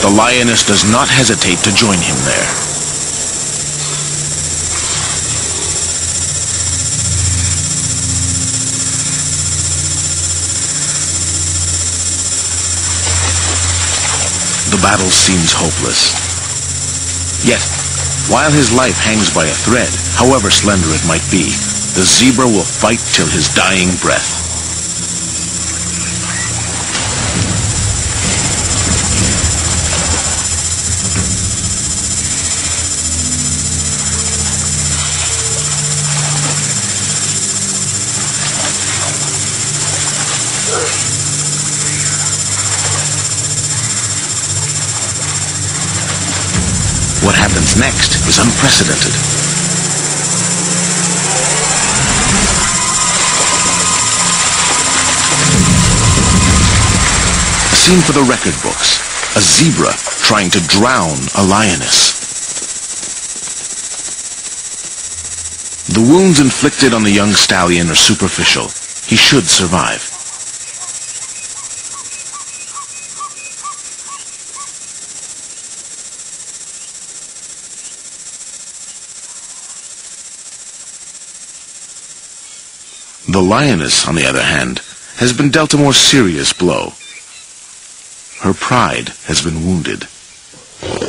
the lioness does not hesitate to join him there. The battle seems hopeless. Yet, while his life hangs by a thread, however slender it might be, the zebra will fight till his dying breath. What happens next is unprecedented. A scene for the record books. A zebra trying to drown a lioness. The wounds inflicted on the young stallion are superficial. He should survive. The lioness, on the other hand, has been dealt a more serious blow. Her pride has been wounded.